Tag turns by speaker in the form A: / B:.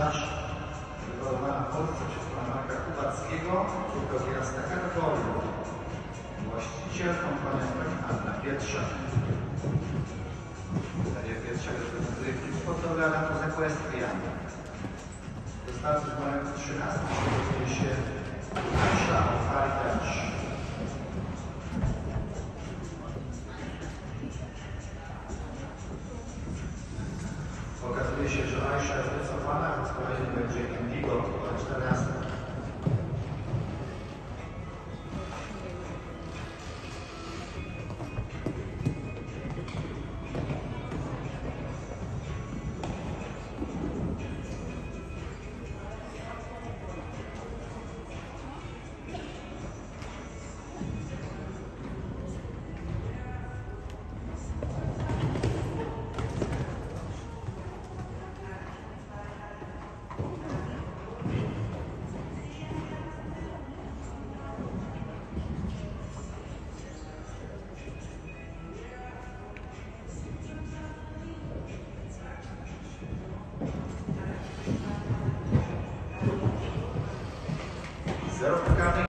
A: sprzedaż wyhodowana w Polsce przez pana Marka Kubackiego, tylko kierowca kategorii. Właściciel komponenta Anna Pietrza. Seria pierwsza reprezentuje klub sportowy Alantos Equestrian. Do startu z numerem 13 przygotuje się Aisha Faritash. Okazuje się, że Aisha jest wycofana, więc kolejny będzie Indigo numer 14. Zero pokazań.